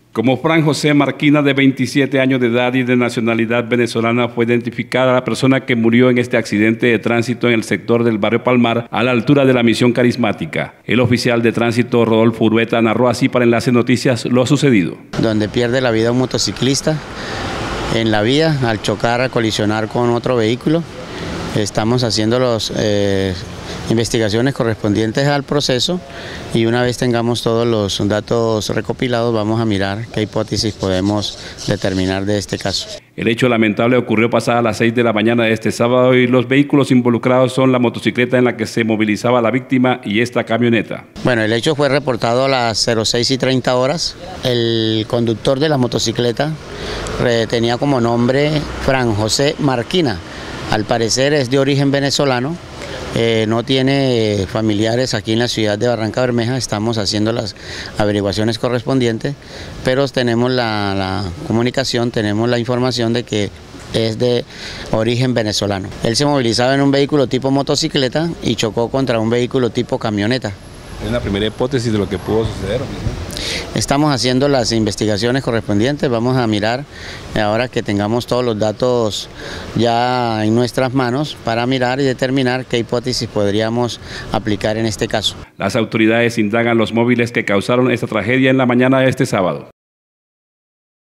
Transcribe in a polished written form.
Como Fran José Marquina, de 27 años de edad y de nacionalidad venezolana, fue identificada la persona que murió en este accidente de tránsito en el sector del barrio Palmar, a la altura de la Misión Carismática. El oficial de tránsito, Rodolfo Urbeta, narró así para Enlace Noticias lo sucedido. Donde pierde la vida un motociclista en la vía al chocar, a colisionar con otro vehículo. Estamos haciendo las investigaciones correspondientes al proceso y una vez tengamos todos los datos recopilados vamos a mirar qué hipótesis podemos determinar de este caso. El hecho lamentable ocurrió pasada las 6 de la mañana de este sábado y los vehículos involucrados son la motocicleta en la que se movilizaba la víctima y esta camioneta. Bueno, el hecho fue reportado a las 06:30 horas. El conductor de la motocicleta tenía como nombre Fran José Marquina. Al parecer es de origen venezolano, no tiene familiares aquí en la ciudad de Barrancabermeja. Estamos haciendo las averiguaciones correspondientes, pero tenemos la comunicación, tenemos la información de que es de origen venezolano. Él se movilizaba en un vehículo tipo motocicleta y chocó contra un vehículo tipo camioneta. ¿Es la primera hipótesis de lo que pudo suceder? Estamos haciendo las investigaciones correspondientes, vamos a mirar ahora que tengamos todos los datos ya en nuestras manos para mirar y determinar qué hipótesis podríamos aplicar en este caso. Las autoridades indagan los móviles que causaron esta tragedia en la mañana de este sábado.